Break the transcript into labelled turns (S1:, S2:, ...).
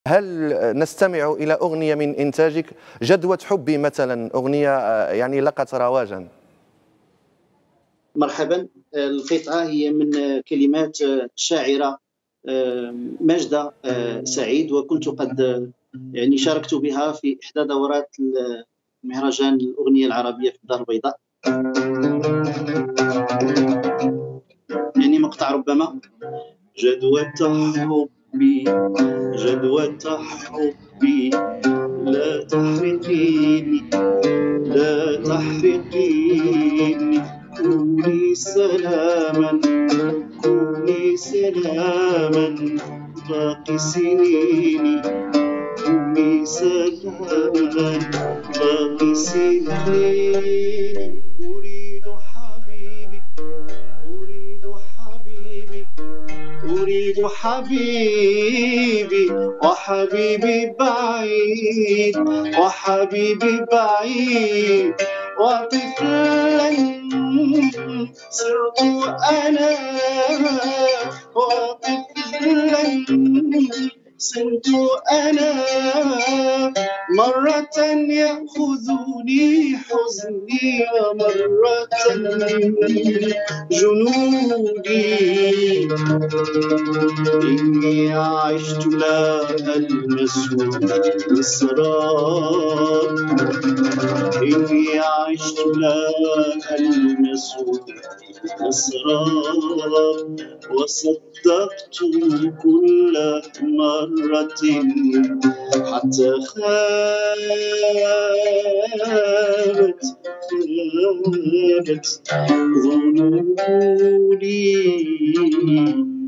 S1: هل نستمع إلى أغنية من إنتاجك؟ جدوى حبي مثلا، أغنية يعني لقت رواجا.
S2: مرحبا. القطعة هي من كلمات الشاعرة ماجدة سعيد، وكنت قد يعني شاركت بها في إحدى دورات مهرجان الأغنية العربية في الدار البيضاء. يعني مقطع ربما: جدوى حبي، جدوى حبي، لا تحرقيني، لا تحرقيني، كوني سلاما، كوني سلاما باقي سنيني، كوني سلاما باقي سنيني. أريد حبيبي، أريد حبيبي، أريد حبيبي، وحبيبي بعيد، وحبيبي بعيد، وطفلا صرت أنا، وطفلا صرت أنا، مرة يأخذني حزني ومرة جنودي. إني عشت لا ألمس الأسرار، إني عشت لا ألمس الأسرار، وصدقت كل مرة حتى خابت ظنوني.